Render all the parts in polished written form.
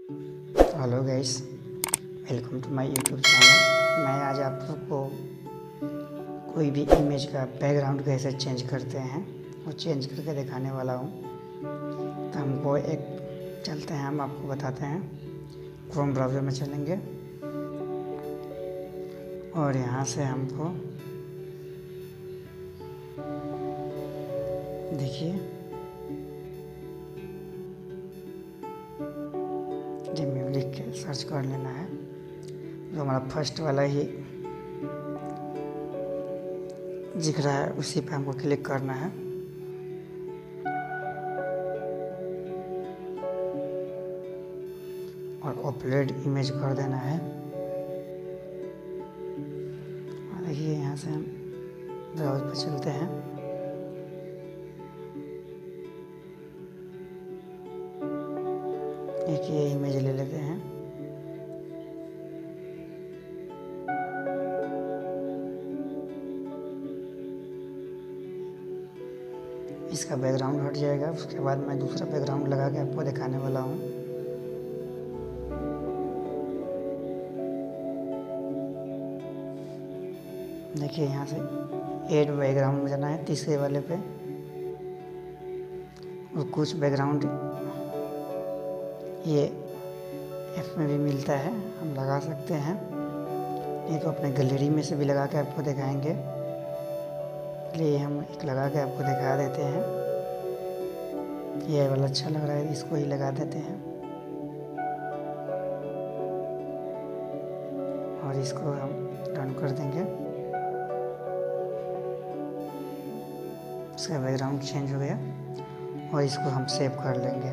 Hello guys, welcome to my YouTube channel. मैं आज आप सबको कोई भी इमेज का बैकग्राउंड कैसे चेंज करते हैं वो चेंज करके दिखाने वाला हूँ। तो हमको एक चलते हैं, हम आपको बताते हैं। क्रोम ब्राउज़र में चलेंगे और यहाँ से हमको देखिए जिम लिख के सर्च कर लेना है। जो हमारा फर्स्ट वाला ही दिख रहा है उसी पे हमको क्लिक करना है। और अपलोड इमेज कर देना है। और देखिए यहाँ से हम ब्राउज़र पर चलते हैं। एक ये इमेज ले लेते हैं। इसका बैकग्राउंड हट जाएगा। उसके बाद मैं दूसरा बैकग्राउंड लगा के आपको दिखाने वाला हूँ। देखिए यहाँ से ऐड बैकग्राउंड में जाना है, तीसरे वाले पे। और कुछ बैकग्राउंड ये ऐप में भी मिलता है, हम लगा सकते हैं। नहीं तो अपने गैलरी में से भी लगा के आपको दिखाएंगे। लिए हम एक लगा के आपको दिखा देते हैं। ये वाला अच्छा लग रहा है, इसको ही लगा देते हैं। और इसको हम डन कर देंगे। इसका बैकग्राउंड चेंज हो गया और इसको हम सेव कर लेंगे।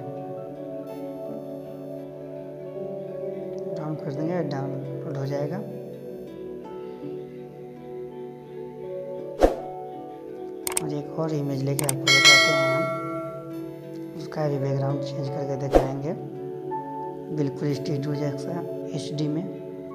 डाउन कर देंगे, डाउनलोड हो जाएगा। और एक और इमेज लेके आपको दिखाते हैं हम। उसका भी बैकग्राउंड चेंज करके दिखाएंगे, बिल्कुल स्टूडियो जैसा HD में।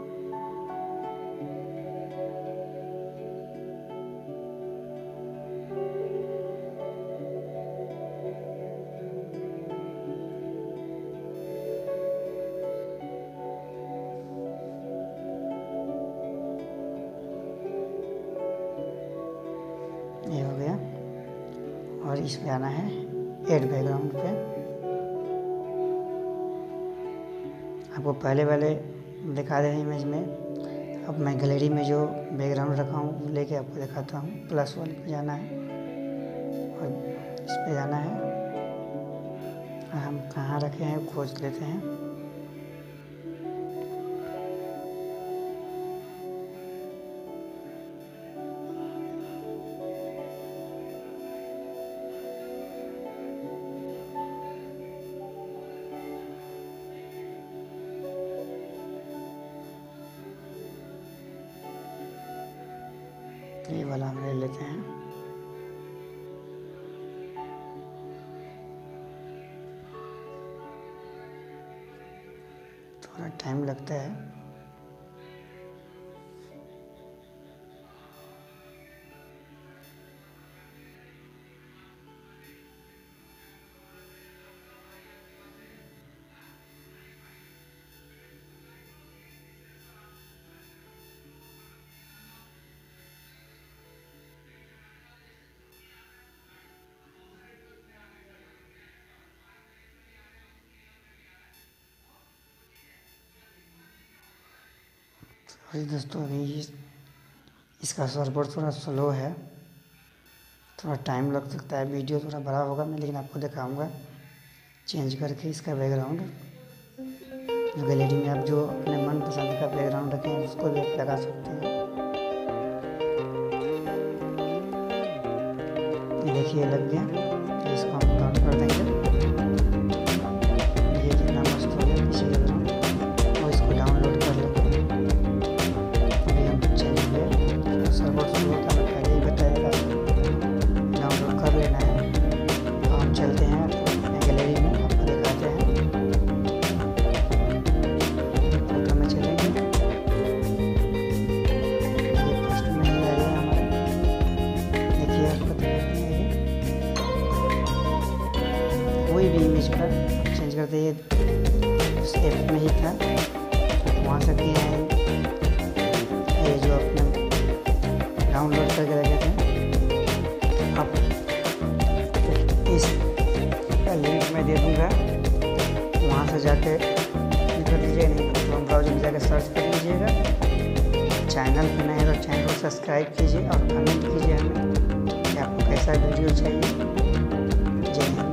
ये हो गया। और इसमें आना है ऐड बैकग्राउंड पे। आपको पहले वाले दिखा दे इमेज में। अब मैं गैलरी में जो बैकग्राउंड रखा हूँ वो लेके आपको दिखाता हूँ। प्लस वाले पे जाना है और इस पे जाना है। और हम कहाँ रखे हैं खोज लेते हैं। ये वाला हम ले लेते हैं। थोड़ा टाइम लगता है। सॉरी दोस्तों, अभी इसका सर्वर थोड़ा स्लो है, थोड़ा टाइम लग सकता है। वीडियो थोड़ा बड़ा होगा मैं, लेकिन आपको दिखाऊंगा चेंज करके इसका बैकग्राउंड। गैलरी में आप जो अपने मनपसंद का बैकग्राउंड रखें उसको भी आप लगा सकते हैं। ये देखिए लग गया। तो इसको हम डाउन कर देंगे। ये कितना मस्त हो गया पीछे बैकग्राउंड। और इसको डाउनलोड कर लेंगे। सर्वर शुरू होता है, पहले ही बताएगा। डाउनलोड कर लेना है। तो हम चलते हैं अपने गैलरी में, आपको दिखाते हैं। फोटो में चलेंगे। ये फर्स्ट में ही आ गया हमारे। देखिए आपको दिखाते हैं। में ही था, वहाँ से किए हैं। ये जो अपने डाउनलोड करके रखे थे, आप इसका लिंक मैं दे दूँगा, वहाँ से जाके कर लीजिएगा। नहीं तो क्रोम ब्राउज़र में जाकर सर्च कर लीजिएगा। चैनल पर नए तो चैनल को सब्सक्राइब कीजिए और कमेंट कीजिए हमें कि आपको कैसा वीडियो चाहिए। जय हिंद।